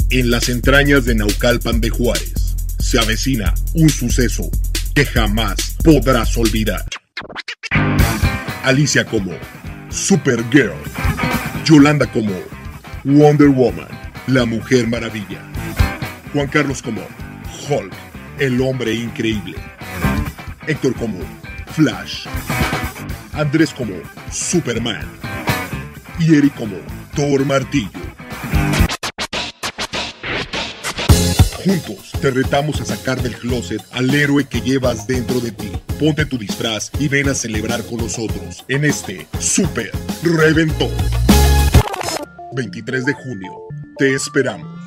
En las entrañas de Naucalpan de Juárez se avecina un suceso que jamás podrás olvidar. Alicia como Supergirl, Yolanda como Wonder Woman, la Mujer Maravilla, Juan Carlos como Hulk, el Hombre Increíble, Héctor como Flash, Andrés como Superman y Eric como Thor Martillo. Juntos te retamos a sacar del closet al héroe que llevas dentro de ti. Ponte tu disfraz y ven a celebrar con nosotros en este Super Reventón. 23 de junio, te esperamos.